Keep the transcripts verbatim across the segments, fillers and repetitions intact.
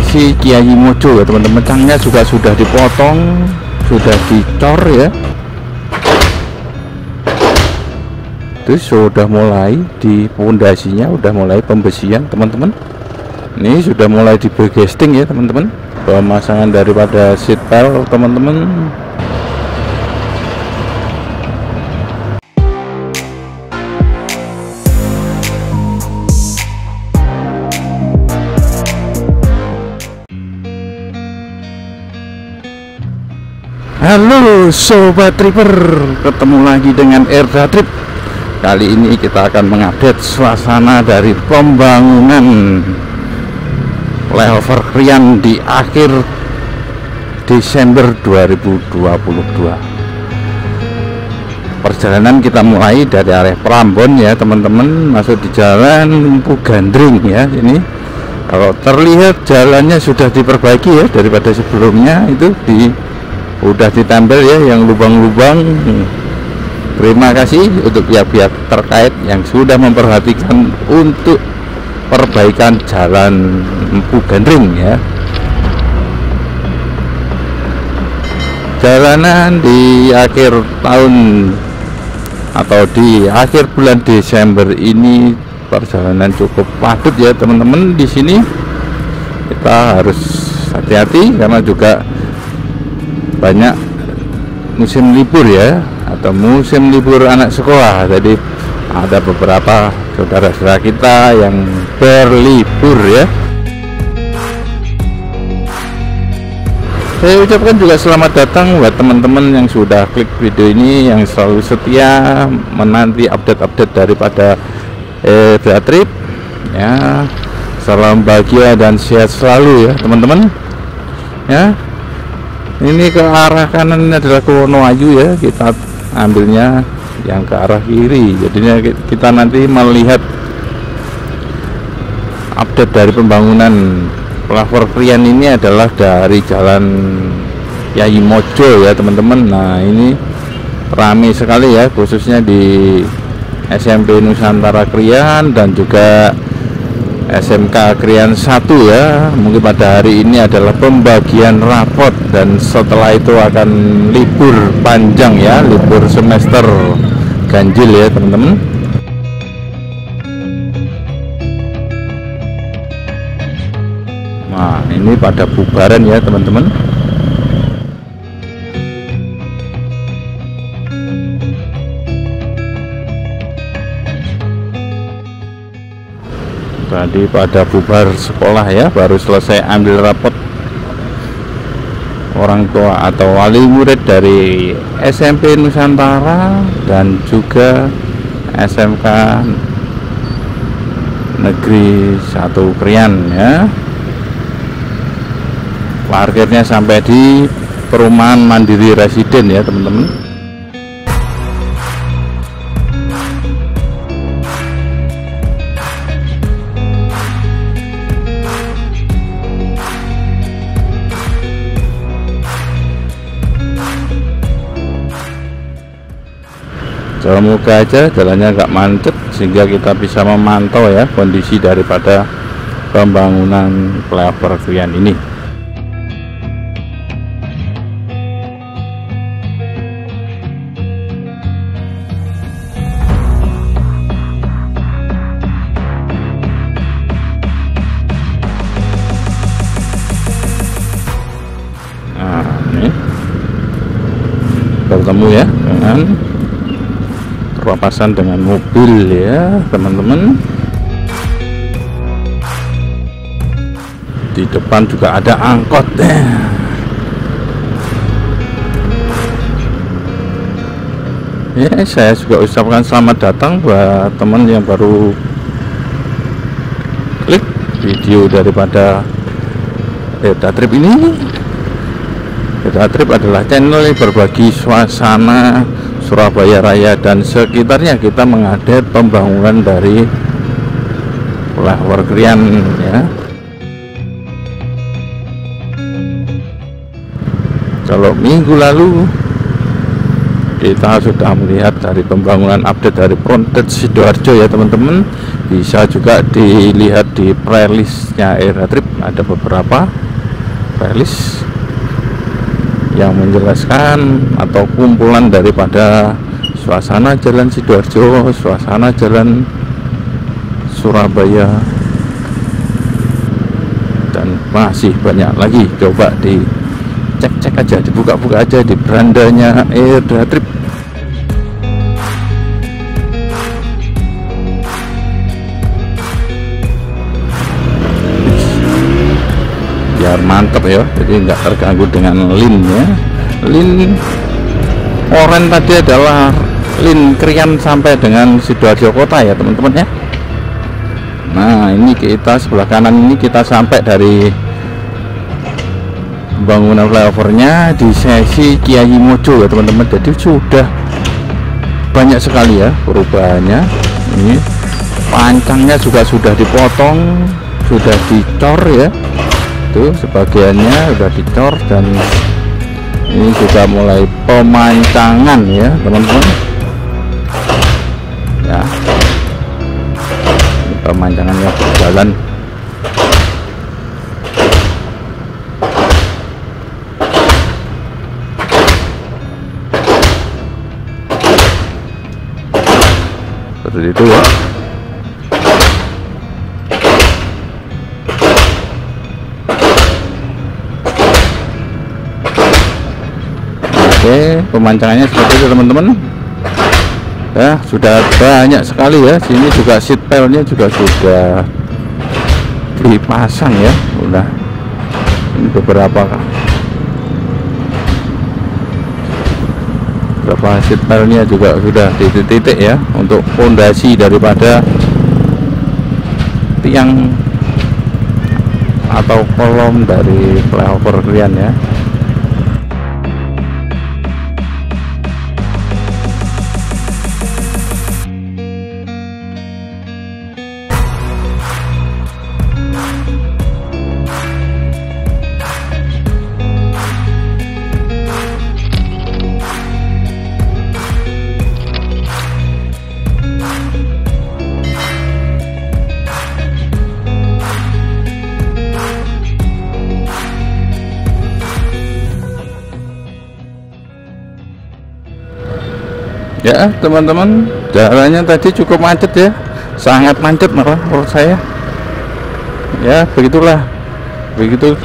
kondisi Kiai Mojo ya teman-teman. Cangnya juga sudah dipotong, sudah dicor ya. Itu sudah mulai di pondasinya, udah mulai pembesian teman-teman. Ini sudah mulai di bergesting ya teman-teman. Pemasangan daripada seat belt teman-teman. Halo Sobat Tripper, ketemu lagi dengan Erda Trip. Kali ini kita akan mengupdate suasana dari pembangunan flyover Krian di akhir Desember dua ribu dua puluh dua. Perjalanan kita mulai dari arah Prambon ya teman-teman, masuk di jalan Lempu Gandring ya. Ini kalau terlihat jalannya sudah diperbaiki ya daripada sebelumnya, itu di udah ditempel ya yang lubang-lubang. Terima kasih untuk pihak-pihak terkait yang sudah memperhatikan untuk perbaikan jalan Lempu Gandring ya. Jalanan di akhir tahun atau di akhir bulan Desember ini perjalanan cukup padat ya teman-teman. Di sini kita harus hati-hati karena juga banyak musim libur ya, atau musim libur anak sekolah. Jadi ada beberapa saudara-saudara kita yang berlibur ya. Saya ucapkan juga selamat datang buat teman-teman yang sudah klik video ini, yang selalu setia menanti update-update daripada Erda Trip ya. Salam bahagia dan sehat selalu ya teman-teman ya. Ini ke arah kanan adalah ke Wonoayu ya, kita ambilnya yang ke arah kiri. Jadinya kita nanti melihat update dari pembangunan flyover Krian ini adalah dari jalan Kiai Mojo ya teman-teman. Nah ini ramai sekali ya, khususnya di S M P Nusantara Krian dan juga S M K Krian satu ya. Mungkin pada hari ini adalah pembagian rapot dan setelah itu akan libur panjang ya, libur semester ganjil ya teman-teman. Nah ini pada bubaran ya teman-teman. Tadi pada bubar sekolah ya, baru selesai ambil rapot orang tua atau wali murid dari S M P Nusantara dan juga S M K Negeri satu Krian ya. Parkirnya sampai di perumahan Mandiri Residen ya teman-teman. Semoga aja jalannya nggak macet sehingga kita bisa memantau ya kondisi daripada pembangunan flyover Krian ini. Nah ini bertemu ya dengan papasan dengan mobil ya teman-teman. Di depan juga ada angkot ya. Saya juga ucapkan selamat datang buat teman yang baru klik video daripada Erda Trip ini. Erda Trip adalah channel yang berbagi suasana Surabaya Raya dan sekitarnya. Kita mengupdate pembangunan dari flyover Krian ya. Kalau minggu lalu kita sudah melihat dari pembangunan update dari Frontage Sidoarjo ya teman-teman. Bisa juga dilihat di playlistnya Aerotrip, ada beberapa playlist yang menjelaskan atau kumpulan daripada suasana Jalan Sidoarjo, suasana Jalan Surabaya, dan masih banyak lagi. Coba dicek-cek aja, dibuka-buka aja di berandanya Aerotrip. Biar mantep ya, jadi nggak terganggu dengan linnya. Lin oren tadi adalah lin Krian sampai dengan Sidoarjo Kota ya teman-teman ya. Nah ini kita sebelah kanan ini kita sampai dari bangunan flyovernya di sesi Kiai Mojo ya teman-teman. Jadi sudah banyak sekali ya perubahannya. Ini pancangnya juga sudah dipotong, sudah dicor ya. Tuh sebagiannya udah dicor, dan ini juga mulai pemancangan ya teman-teman ya. Ini pemancangannya berjalan. Seperti itu ya. Oke, pemancangannya seperti itu teman-teman ya. Sudah banyak sekali ya. Sini juga seat pelnya juga sudah dipasang ya. Udah ini beberapa beberapa seat pelnya juga sudah titik-titik ya, untuk fondasi daripada tiang atau kolom dari flyover Krian ya. Ya teman-teman, jalannya tadi cukup macet ya, sangat macet malah menurut saya ya. Begitulah, begitu.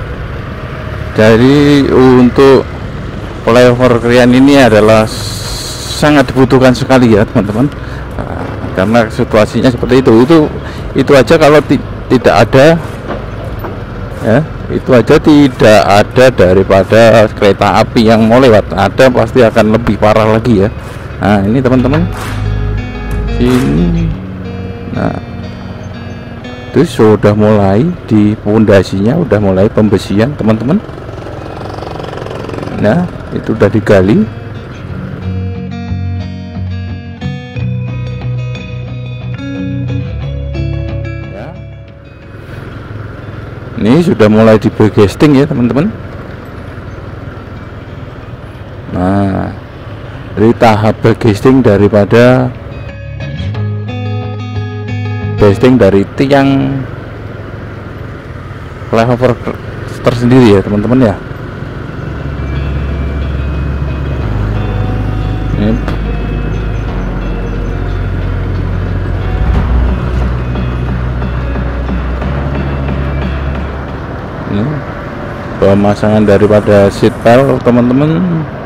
Jadi untuk flyover Krian ini adalah sangat dibutuhkan sekali ya teman-teman, nah, karena situasinya seperti itu. Itu itu aja kalau tidak ada ya, itu aja tidak ada daripada kereta api yang mau lewat, ada pasti akan lebih parah lagi ya. Nah ini teman-teman sini, nah itu sudah mulai di pondasinya, udah mulai pembesian teman-teman. Nah itu udah digali ya. Ini sudah mulai di backcasting ya teman-teman. Nah dari tahap backcasting daripada casting dari tiang flyover tersendiri ya teman-teman ya. Ini ini pemasangan daripada seat belt teman-teman.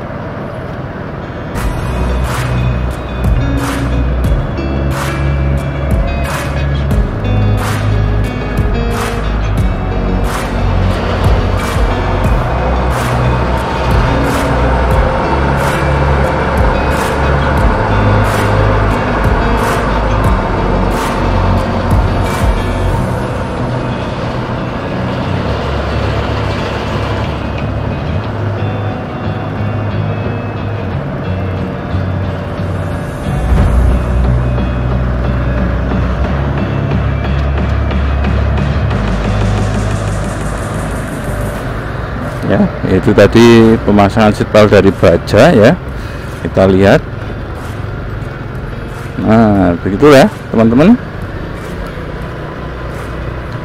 Ya itu tadi pemasangan seatbelt dari baja ya, kita lihat. Nah begitulah ya teman-teman.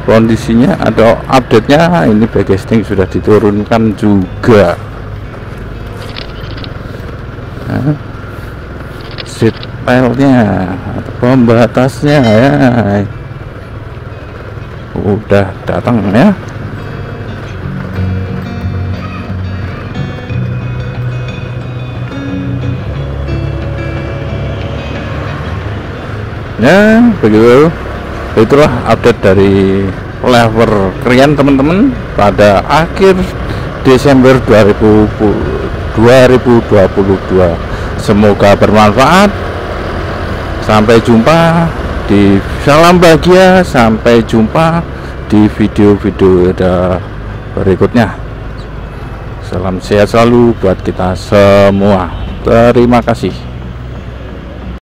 kondisinya ada update-nya. Ini backcasting sudah diturunkan juga. Nah, seat pile-nya atau pembatasnya ya udah datang ya. Ya begitu, itulah update dari Lever Krian teman-teman pada akhir Desember dua ribu dua puluh dua. Semoga bermanfaat. Sampai jumpa di salam bahagia, sampai jumpa di video-video berikutnya. Salam sehat selalu buat kita semua. Terima kasih.